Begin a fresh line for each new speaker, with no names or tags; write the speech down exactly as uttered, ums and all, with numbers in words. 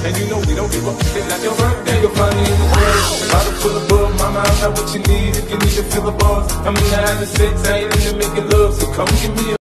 And you know we don't give up, it's not your birthday. You'll find me in the club, bottle full of bug. Mama, I'm not what you need if you need to fill the bars. I'm in the house of sex, I ain't into making love, so come give me a